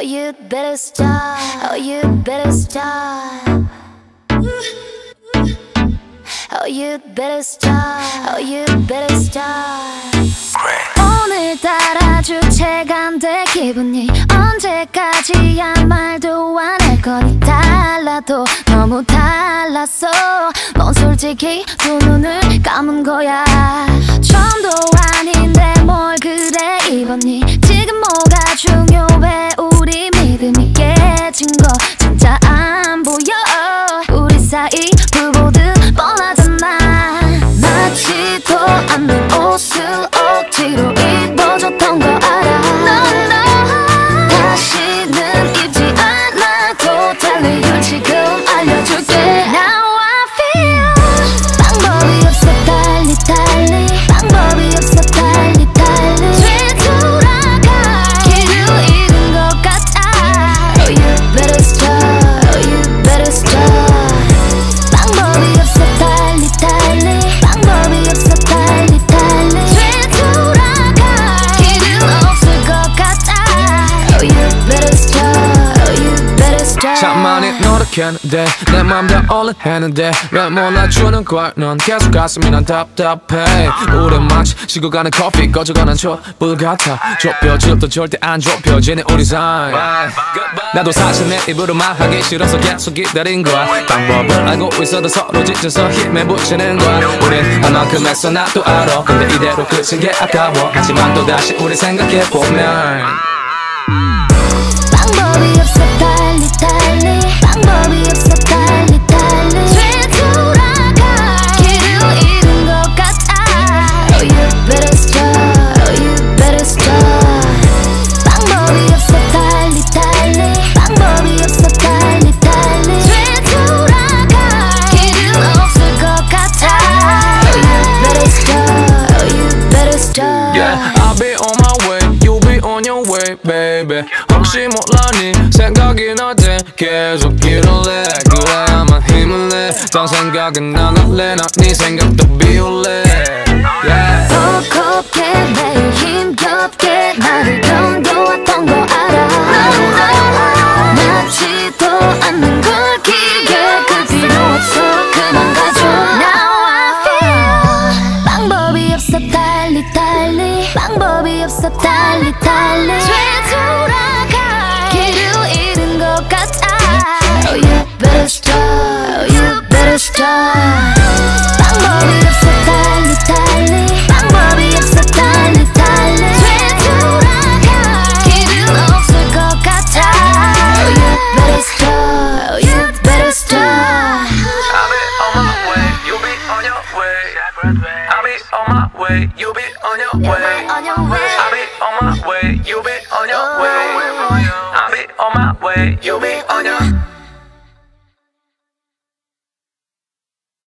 you better stop. Oh, you better stop. Oh, you better stop. Oh, you better stop. 오늘따라 주체가 안 돼 기분이 언제까지야 말도 안 할 거니 달라도 너무 달랐어 넌 솔직히 두 눈을 감은 거야 처음도 아닌데 뭘 그래 입었니 지금 뭐가 중요해 우리 믿음이 깨진 거 진짜 안 보여 우리 사이 불보듯 뻔하잖아 맞지도 않는 옷을 억지로 입어줬던 거 알아 다시는 입지 않아도 될 이유 지금 알려줄게 Now I feel 방법이 없어 달리 달리 방법이 없어 달리 달리 되돌아가 길을 잃은 것 같아 Oh you better stop Oh you better stop 방법이 없어 달리 달리 방법이 없어 달리 달리 되돌아가 길은 없을 것 같아 Oh you better stop Oh you better stop 참 많이 노력했는데 내 맘 다 올인했는데 왜 몰라주는 걸 넌 계속 가슴이 난 답답해 우리 마치 식어가는 커피 꺼져가는 촛불 같아 좁혀질도 절대 안 좁혀지는 우리 사이 나도 사실 내 입으로 말하기 싫어서 계속 기다린 거야 방법을 알고 있어도 서로 지쳐서 힘에 붙이는 거야 우린 할 만큼 했어 나도 알아 근데 이대로 끝인 게 아까워 하지만 또다시 우리 생각해보면 방법이 없어 달리 달리 방법이 없어 달리 달리 되돌아가 길을 잃은 것 같아 Oh you better stop Oh you better stop 방법이 없어 달리 달리 방법이 없어 달리 달리 되돌아가 길은 없을 것 같아 Oh you better stop Oh you better stop Yeah, I'll be on my way, you'll be on your way, baby 혹시 몰라니 생각이 날 때 계속 길을 내 그래야만 힘을 내 딴 생각은 안 할래 난 네 생각도 비울래 yeah. 겁게 매일 힘겹게 나를 견뎌왔던 거 알아 맞지도 않는 걸 길게 그 필요 없어 그만 가줘 Now I feel 방법이 없어 달리 달리 방법이 없어 달리 달리 되돌아가 길을 잃은 것 같아 Oh you better stop Oh you better stop 방법이 없어 달리 달리 방법이 없어 달리 달리 되돌아가 길은 없을 것 같아 Oh you better stop Oh you better stop I'll be on my way, you'll be on your way I'll be on my way, you'll be on your way On your way I'll be on my way, you'll be on your way I'll be on my way, you'll be on your